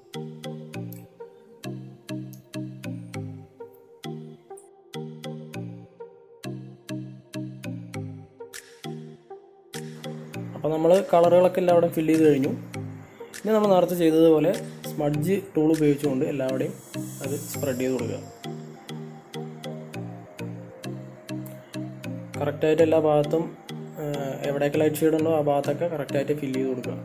അപ്പോൾ നമ്മൾ കളറുകളൊക്കെ എല്ലാവിടെയും ഫില്ല് ചെയ്ത് കഴിഞ്ഞു. ഇനി നമ്മൾ നേരത്തെ ചെയ്തതുപോലെ സ്മഡ്ജ് ടൂൾ ഉപയോഗിച്ചുകൊണ്ട് എല്ലാവിടെയും അത് സ്പ്രെഡ് ചെയ്ത് കൊടുക്കുക. കറക്റ്റായിട്ട് എല്ലാ ഭാഗത്തും എവിടെയൊക്കെ ലൈറ്റ് ഷെയ്ഡ് ഉണ്ടോ ആ ഭാഗത്തൊക്കെ കറക്റ്റായിട്ട് ഫില്ല് ചെയ്ത് കൊടുക്കുക.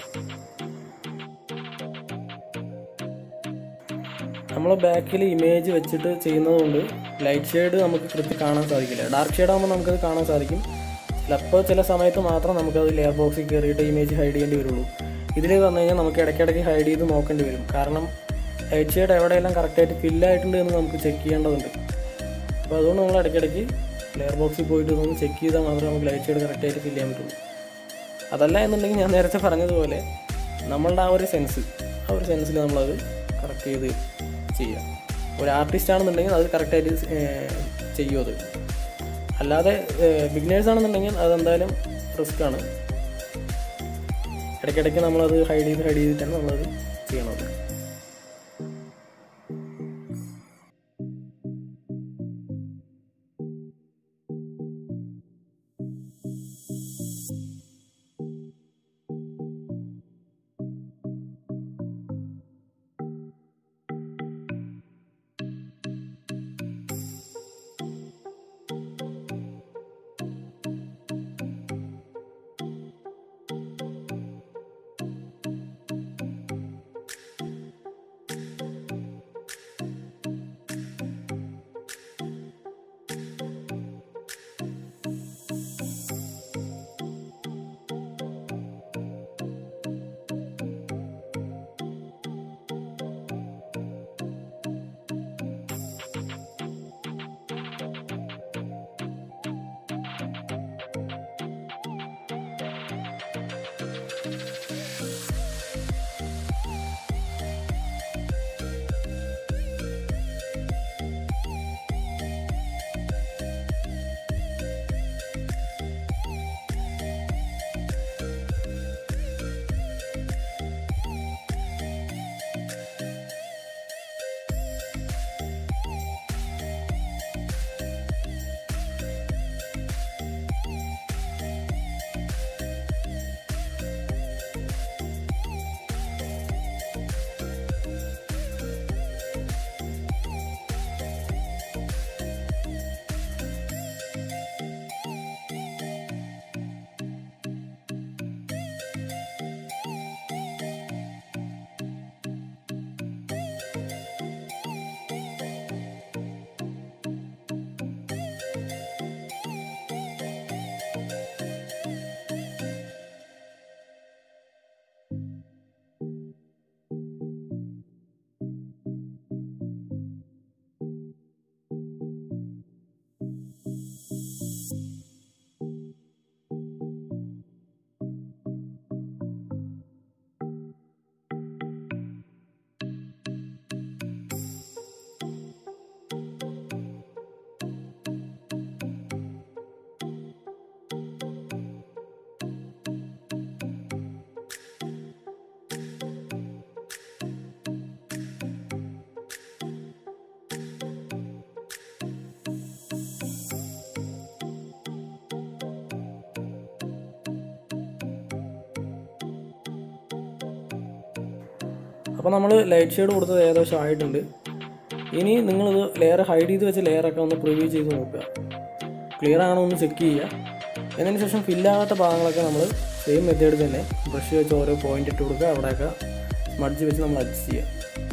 നമ്മൾ ബാക്കിൽ ഇമേജ് വെച്ചിട്ട് ചെയ്യുന്നത് കൊണ്ട് ലൈറ്റ് ഷെയ്ഡ് നമുക്ക് കൃത്യം കാണാൻ സാധിക്കില്ല. ഡാർക്ക് ഷെയ്ഡ് ആകുമ്പോൾ നമുക്കത് കാണാൻ സാധിക്കും. ചിലപ്പോൾ ചില സമയത്ത് മാത്രം നമുക്കത് ലെയർ ബോക്സിൽ കയറിയിട്ട് ഇമേജ് ഹൈഡ് ചെയ്യേണ്ടി വരുള്ളൂ. ഇതിൽ വന്നു കഴിഞ്ഞാൽ നമുക്ക് ഇടയ്ക്കിടയ്ക്ക് ഹൈഡ് ചെയ്ത് നോക്കേണ്ടി വരും. കാരണം ലൈറ്റ് ഷെയ്ഡ് എവിടെയെല്ലാം കറക്റ്റായിട്ട് ഫില്ലായിട്ടുണ്ട് എന്ന് നമുക്ക് ചെക്ക് ചെയ്യേണ്ടതുണ്ട്. അപ്പോൾ അതുകൊണ്ട് നമ്മൾ ഇടയ്ക്കിടയ്ക്ക് ലെയർ ബോക്സിൽ പോയിട്ട് ഒന്ന് ചെക്ക് ചെയ്താൽ മാത്രമേ നമുക്ക് ലൈറ്റ് ഷെയ്ഡ് കറക്റ്റായിട്ട് ഫില്ല് ചെയ്യാൻ പറ്റുള്ളൂ. അതല്ല എന്നുണ്ടെങ്കിൽ ഞാൻ നേരത്തെ പറഞ്ഞതുപോലെ നമ്മളുടെ ആ ഒരു സെൻസ് ആ ഒരു സെൻസിൽ നമ്മളത് കറക്റ്റ് ചെയ്ത് ചെയ്യാം. ഒരു ആർട്ടിസ്റ്റ് ആണെന്നുണ്ടെങ്കിൽ അത് കറക്റ്റായിട്ട് ചെയ്യും. അത് അല്ലാതെ ബിഗിനേഴ്സ് ആണെന്നുണ്ടെങ്കിൽ അതെന്തായാലും റിസ്ക് ആണ്. ഇടയ്ക്കിടയ്ക്ക് നമ്മളത് ഹൈഡ് ചെയ്ത് ഹൈഡ് ചെയ്തിട്ടാണ് നമ്മളത് ചെയ്യണത്. അപ്പോൾ നമ്മൾ ലൈറ്റ് ഷെയ്ഡ് കൊടുത്തത് ഏകദേശം ആയിട്ടുണ്ട്. ഇനി നിങ്ങളിത് ലെയർ ഹൈഡ് ചെയ്ത് വെച്ച ലെയറൊക്കെ ഒന്ന് പ്രിവ്യൂ ചെയ്ത് നോക്കുക, ക്ലിയർ ആണോ ഒന്ന് ചെക്ക് ചെയ്യുക. എന്നതിന് ശേഷം ഫില്ലാകാത്ത ഭാഗങ്ങളൊക്കെ നമ്മൾ സെയിം മെത്തേഡ് തന്നെ ബ്രഷ് വെച്ച് ഓരോ പോയിൻ്റ് ഇട്ട് കൊടുക്കുക, അവിടെയൊക്കെ സ്മഡ്ജ് വെച്ച് നമ്മൾ അഡ്ജസ്റ്റ് ചെയ്യുക.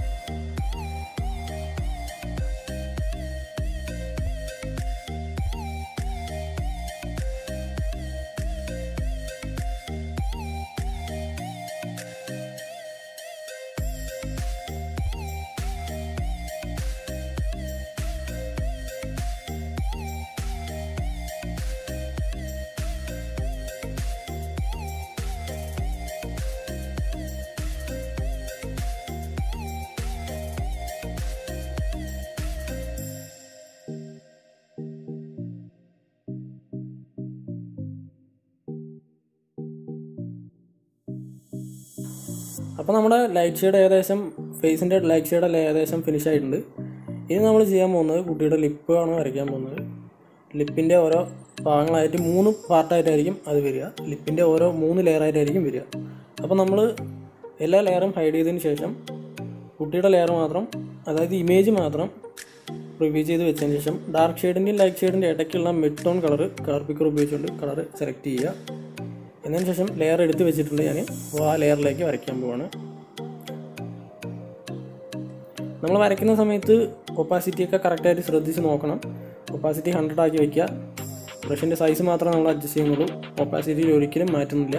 അപ്പോൾ നമ്മുടെ ലൈറ്റ് ഷെയ്ഡ് ഏകദേശം ഫേസിൻ്റെ ലൈറ്റ് ഷെയ്ഡെല്ലാം ഏകദേശം ഫിനിഷ് ആയിട്ടുണ്ട്. ഇനി നമ്മൾ ചെയ്യാൻ പോകുന്നത് കുട്ടിയുടെ ലിപ്പാണ് വരയ്ക്കാൻ പോകുന്നത്. ലിപ്പിൻ്റെ ഓരോ ഭാഗങ്ങളായിട്ട് മൂന്ന് പാർട്ടായിട്ടായിരിക്കും അത് വരിക. ലിപ്പിൻ്റെ ഓരോ മൂന്ന് ലെയറായിട്ടായിരിക്കും വരിക. അപ്പോൾ നമ്മൾ എല്ലാ ലെയറും ഹൈഡ് ചെയ്തതിന് ശേഷം കുട്ടിയുടെ ലെയർ മാത്രം, അതായത് ഇമേജ് മാത്രം പ്രിവ്യൂ ചെയ്ത് വെച്ചതിന് ശേഷം ഡാർക്ക് ഷെയ്ഡിൻ്റെയും ലൈറ്റ് ഷെയ്ഡിൻ്റെ ഇടയ്ക്കുള്ള mid tone colour colour picker ഉപയോഗിച്ചുകൊണ്ട് കളർ സെലക്ട് ചെയ്യുക. എന്നതിന് ശേഷം ലെയർ എടുത്ത് വെച്ചിട്ടുണ്ട് ഞാൻ, അപ്പോൾ ആ ലെയറിലേക്ക് വരയ്ക്കാൻ പോവാണ്. നമ്മൾ വരയ്ക്കുന്ന സമയത്ത് ഒപ്പാസിറ്റിയൊക്കെ കറക്റ്റായിട്ട് ശ്രദ്ധിച്ച് നോക്കണം. ഒപ്പാസിറ്റി ഹൺഡ്രഡ് ആക്കി വയ്ക്കുക. ബ്രഷിൻ്റെ സൈസ് മാത്രമേ നമ്മൾ അഡ്ജസ്റ്റ് ചെയ്യുന്നുള്ളൂ, ഒപ്പാസിറ്റിയിൽ ഒരിക്കലും മാറ്റുന്നില്ല.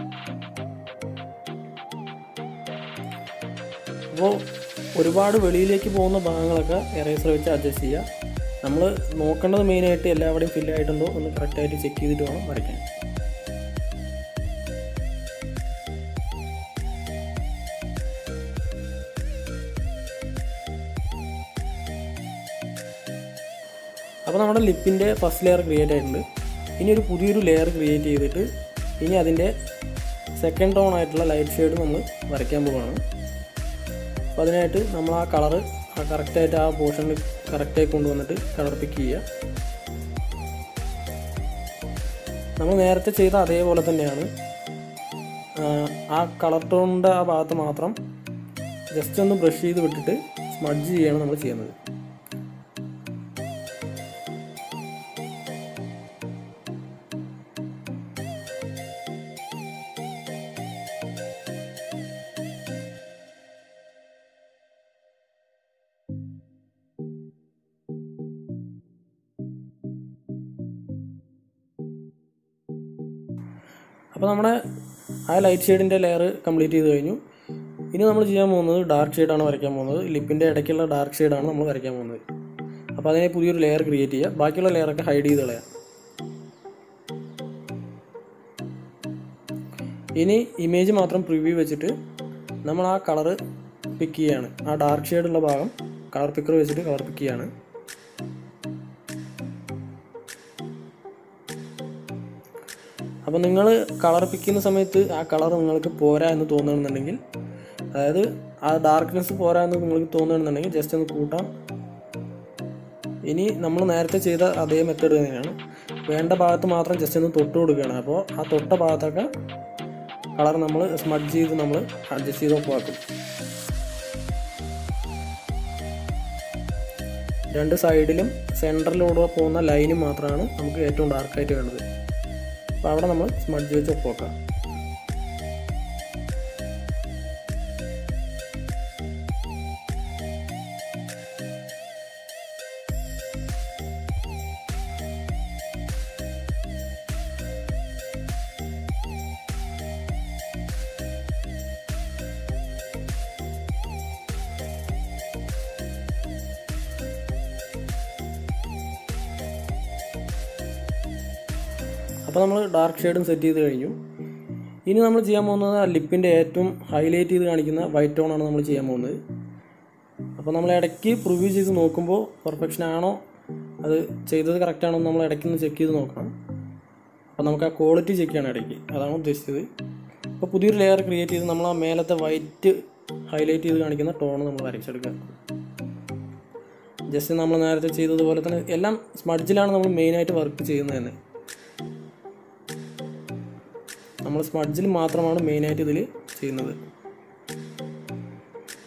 അപ്പോൾ ഒരുപാട് വെളിയിലേക്ക് പോകുന്ന ഭാഗങ്ങളൊക്കെ എറേസർ വെച്ച് അഡ്ജസ്റ്റ് ചെയ്യുക. നമ്മൾ നോക്കേണ്ടത് മെയിനായിട്ട് എല്ലാവിടെയും ഫില്ലായിട്ടുണ്ടോ ഒന്ന് കറക്റ്റായിട്ട് ചെക്ക് ചെയ്തിട്ട് വേണം വരയ്ക്കാൻ. അപ്പോൾ നമ്മുടെ ലിപ്പിൻ്റെ ഫസ്റ്റ് ലെയർ ക്രിയേറ്റ് ആയിട്ടുണ്ട്. ഇനി ഒരു പുതിയൊരു ലെയർ ക്രിയേറ്റ് ചെയ്തിട്ട് ഇനി അതിൻ്റെ സെക്കൻഡ് ടോൺ ആയിട്ടുള്ള ലൈറ്റ് ഷെയ്ഡ് നമ്മൾ വരയ്ക്കാൻ പോവുകയാണ്. അപ്പോൾ അതിനായിട്ട് നമ്മൾ ആ കളറ് ആ കറക്റ്റായിട്ട് ആ പോർഷനിൽ കറക്റ്റായി കൊണ്ടുവന്നിട്ട് കളർ പിക്ക് ചെയ്യുക. നമ്മൾ നേരത്തെ ചെയ്ത അതേപോലെ തന്നെയാണ്. ആ കളർ ടോണിൻ്റെ ആ ഭാഗത്ത് മാത്രം ജസ്റ്റ് ഒന്ന് ബ്രഷ് ചെയ്ത് വിട്ടിട്ട് സ്മഡ്ജ് ചെയ്യാണ് നമ്മൾ ചെയ്യുന്നത്. അപ്പോൾ നമ്മുടെ ആ ലൈറ്റ് ഷെയ്ഡിൻ്റെ ലെയർ കംപ്ലീറ്റ് ചെയ്ത് കഴിഞ്ഞു. ഇനി നമ്മൾ ചെയ്യാൻ പോകുന്നത് ഡാർക്ക് ഷെയ്ഡാണ് വരയ്ക്കാൻ പോകുന്നത്. ലിപ്പിൻ്റെ ഇടയ്ക്കുള്ള ഡാർക്ക് ഷെയ്ഡാണ് നമ്മൾ വരയ്ക്കാൻ പോകുന്നത്. അപ്പോൾ അതിനെ പുതിയൊരു ലെയർ ക്രിയേറ്റ് ചെയ്യുക. ബാക്കിയുള്ള ലെയറൊക്കെ ഹൈഡ് ചെയ്ത് കളയാം. ഇനി ഇമേജ് മാത്രം പ്രിവ്യൂ വെച്ചിട്ട് നമ്മൾ ആ കളറ് പിക്ക് ചെയ്യാണ്. ആ ഡാർക്ക് ഷെയ്ഡുള്ള ഭാഗം കളർ പിക്കർ വെച്ചിട്ട് കളർ പിക്ക് ചെയ്യാണ്. അപ്പോൾ നിങ്ങൾ കളർ പിക്ക് ചെയ്യുന്ന സമയത്ത് ആ കളർ നിങ്ങൾക്ക് പോരാ എന്ന് തോന്നുകയാണെന്നുണ്ടെങ്കിൽ, അതായത് ആ ഡാർക്ക്നെസ് പോരാ എന്ന് നിങ്ങൾക്ക് തോന്നുകയാണെന്നുണ്ടെങ്കിൽ ജസ്റ്റ് ഒന്ന് കൂട്ടാം. ഇനി നമ്മൾ നേരത്തെ ചെയ്ത അതേ മെത്തേഡ് തന്നെയാണ്. വേണ്ട ഭാഗത്ത് മാത്രം ജസ്റ്റ് ഒന്ന് തൊട്ട് കൊടുക്കുകയാണ്. അപ്പോൾ ആ തൊട്ട ഭാഗത്തൊക്കെ കളർ നമ്മൾ സ്മഡ്ജ് ചെയ്ത് നമ്മൾ അഡ്ജസ്റ്റ് ചെയ്ത് ഒപ്പാക്കും. രണ്ട് സൈഡിലും സെൻറ്ററിലൂടെ പോകുന്ന ലൈനും മാത്രമാണ് നമുക്ക് ഏറ്റവും ഡാർക്കായിട്ട് വേണ്ടത്. അപ്പോൾ അവിടെ നമ്മൾ സ്മഡ്ജ് വെച്ച് ഒപ്പാക്കാം. അപ്പോൾ നമ്മൾ ഡാർക്ക് ഷെയ്ഡും സെറ്റ് ചെയ്ത് കഴിഞ്ഞു. ഇനി നമ്മൾ ചെയ്യാൻ പോകുന്നത് ലിപ്പിൻ്റെ ഏറ്റവും ഹൈലൈറ്റ് ചെയ്ത് കാണിക്കുന്ന വൈറ്റ് ടോണാണ് നമ്മൾ ചെയ്യാൻ പോകുന്നത്. അപ്പോൾ നമ്മൾ ഇടയ്ക്ക് പ്രിവ്യൂ ചെയ്ത് നോക്കുമ്പോൾ പെർഫെക്ഷൻ ആണോ, അത് ചെയ്തത് കറക്റ്റ് ആണോ നമ്മൾ ഇടയ്ക്ക് ഒന്ന് ചെക്ക് ചെയ്ത് നോക്കണം. അപ്പോൾ നമുക്ക് ആ ക്വാളിറ്റി ചെക്ക് ചെയ്യണം ഇടയ്ക്ക്, അതാണ് ഉദ്ദേശിച്ചത്. അപ്പോൾ പുതിയൊരു ലെയർ ക്രിയേറ്റ് ചെയ്ത് നമ്മൾ ആ മേലത്തെ വൈറ്റ് ഹൈലൈറ്റ് ചെയ്ത് കാണിക്കുന്ന ടോൺ നമ്മൾ വരച്ചെടുക്കുക. ജസ്റ്റ് നമ്മൾ നേരത്തെ ചെയ്തതുപോലെ തന്നെ എല്ലാം സ്മഡ്ജിലാണ് നമ്മൾ മെയിനായിട്ട് വർക്ക് ചെയ്യുന്നത് തന്നെ. നമ്മൾ സ്മഡ്ജിൽ മാത്രമാണ് മെയിനായിട്ട് ഇതിൽ ചെയ്യുന്നത്.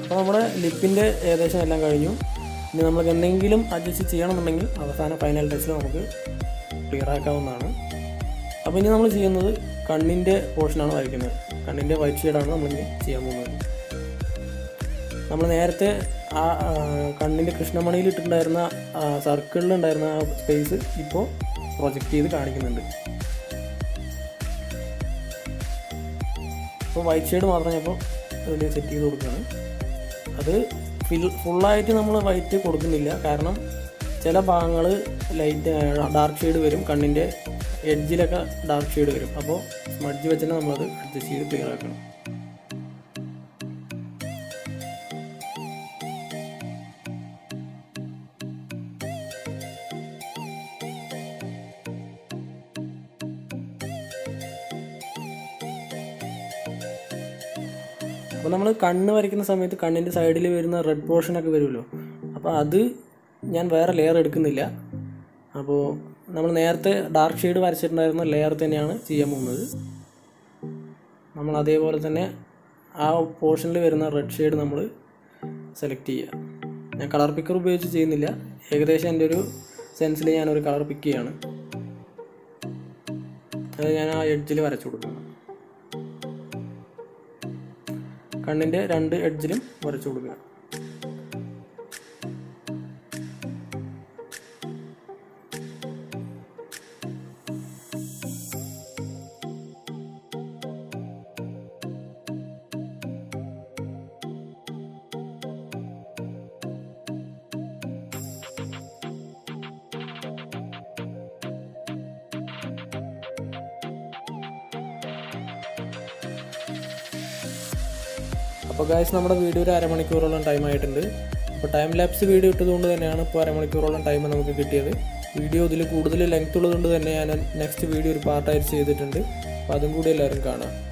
അപ്പോൾ നമ്മുടെ ലിപ്പിൻ്റെ ഏകദേശം എല്ലാം കഴിഞ്ഞു. ഇനി നമുക്ക് എന്തെങ്കിലും അഡ്ജസ്റ്റ് ചെയ്യണമെന്നുണ്ടെങ്കിൽ അവസാന ഫൈനൽ ടച്ചിൽ നമുക്ക് ക്ലിയർ ആക്കാവുന്നതാണ്. അപ്പോൾ ഇനി നമ്മൾ ചെയ്യുന്നത് കണ്ണിൻ്റെ പോർഷനാണ് വരയ്ക്കുന്നത്. കണ്ണിൻ്റെ വൈറ്റ് ഷെയ്ഡാണ് നമ്മളിനി ചെയ്യാൻ പോകുന്നത്. നമ്മൾ നേരത്തെ ആ കണ്ണിൻ്റെ കൃഷ്ണമണിയിൽ ഇട്ടിട്ടുണ്ടായിരുന്ന സർക്കിളിലുണ്ടായിരുന്ന ആ സ്പേസ് ഇപ്പോൾ പ്രൊജക്റ്റ് ചെയ്ത് കാണിക്കുന്നുണ്ട്. അപ്പോൾ വൈറ്റ് ഷെയ്ഡ് മാത്രം ഞാൻ ഇപ്പോൾ അതിൽ സെറ്റ് ചെയ്ത് കൊടുക്കുകയാണ്. അത് ഫിൽ ഫുള്ളായിട്ട് നമ്മൾ വൈറ്റ് കൊടുക്കുന്നില്ല, കാരണം ചില ഭാഗങ്ങൾ ലൈറ്റ് ഡാർക്ക് ഷെയ്ഡ് വരും, കണ്ണിൻ്റെ എഡ്ജിലൊക്കെ ഡാർക്ക് ഷെയ്ഡ് വരും. അപ്പോൾ സ്മഡ്ജ് വെച്ച് തന്നെ നമ്മളത് അഡ്ജസ്റ്റ് ചെയ്ത് ക്ലിയർ ആക്കണം. അപ്പോൾ നമ്മൾ കണ്ണ് വരയ്ക്കുന്ന സമയത്ത് കണ്ണിൻ്റെ സൈഡിൽ വരുന്ന റെഡ് പോർഷനൊക്കെ വരുമല്ലോ, അപ്പോൾ അത് ഞാൻ വേറെ ലെയർ എടുക്കുന്നില്ല. അപ്പോൾ നമ്മൾ നേരത്തെ ഡാർക്ക് ഷെയ്ഡ് വരച്ചിട്ടുണ്ടായിരുന്ന ലെയർ തന്നെയാണ് ചെയ്യാൻ പോകുന്നത്. നമ്മൾ അതേപോലെ തന്നെ ആ പോർഷനിൽ വരുന്ന റെഡ് ഷെയ്ഡ് നമ്മൾ സെലക്ട് ചെയ്യുക. ഞാൻ കളർ പിക്കർ ഉപയോഗിച്ച് ചെയ്യുന്നില്ല, ഏകദേശം എൻ്റെ ഒരു സെൻസിൽ ഞാനൊരു കളർ പിക്ക് ചെയ്യാണ്. അത് ഞാൻ ആ എഡ്ജിൽ വരച്ചു കൊടുക്കുന്നു. കണ്ണിൻ്റെ രണ്ട് എഡ്ജിലും വരച്ചു കൊടുക്കുക. അപ്പോൾ ഗൈസ്, നമ്മുടെ വീഡിയോ ഒരു അരമണിക്കൂറോളം ടൈം ആയിട്ടുണ്ട്. അപ്പോൾ ടൈം ലാപ്സ് വീഡിയോ ഇട്ടതുകൊണ്ട് തന്നെയാണ് ഇപ്പോൾ അരമണിക്കൂറോളം ടൈം നമുക്ക് കിട്ടിയത്. വീഡിയോ ഇതിൽ കൂടുതൽ ലെങ്ത് ഉള്ളതുകൊണ്ട് തന്നെ ഞാൻ നെക്സ്റ്റ് വീഡിയോ ഒരു പാർട്ടായിട്ട് ചെയ്തിട്ടുണ്ട്. അപ്പോൾ അതും കൂടി എല്ലാവരും കാണാം.